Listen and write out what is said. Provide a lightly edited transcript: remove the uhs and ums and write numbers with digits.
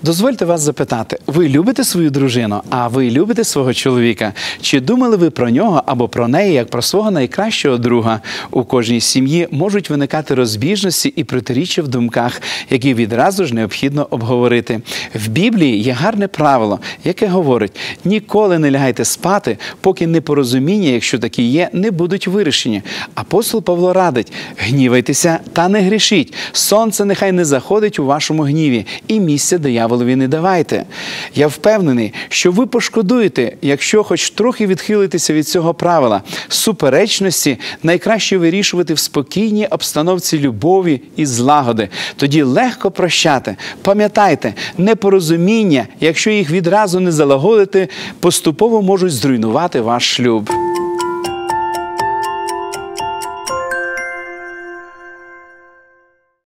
Дозвольте вас запитати, ви любите свою дружину, а ви любите свого чоловіка? Чи думали ви про нього або про неї, як про свого найкращого друга? У кожній сім'ї можуть виникати розбіжності і протиріччя в думках, які відразу ж необхідно обговорити. В Біблії є гарне правило, яке говорить: ніколи не лягайте спати, поки непорозуміння, якщо такі є, не будуть вирішені. Апостол Павло радить: гнівайтеся та не грішіть. Сонце нехай не заходить у вашому гніві, і місця дияволові не давайте. Я впевнений, що ви пошкодуєте, якщо хоч трохи відхилитеся від цього правила. Суперечності найкраще вирішувати в спокійній обстановці любові і злагоди. Тоді легко прощати. Пам'ятайте, непорозуміння, якщо їх відразу не залагодити, поступово можуть зруйнувати ваш шлюб.